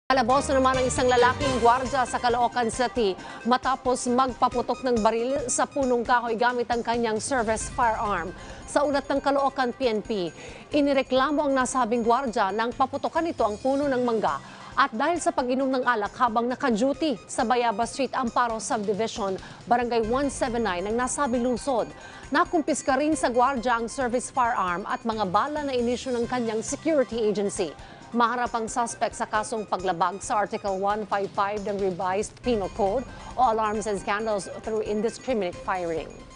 Kalabos na naman ang isang lalaking gwardya sa Caloocan City matapos magpaputok ng baril sa punong kahoy gamit ang kanyang service firearm. Sa ulat ng Caloocan PNP, inireklamo ang nasabing gwardya nang paputokan nito ang puno ng mangga at dahil sa pag-inom ng alak habang naka-duty sa Bayaba Street, Amparo Subdivision, Barangay 179 ng nasabing lungsod. Nakumpiska rin sa gwardya ang service firearm at mga bala na inisyu ng kanyang security agency. Maharap ang suspect sa kasong paglabag sa Article 155 ng Revised Penal Code o alarms and scandals through indiscriminate firing.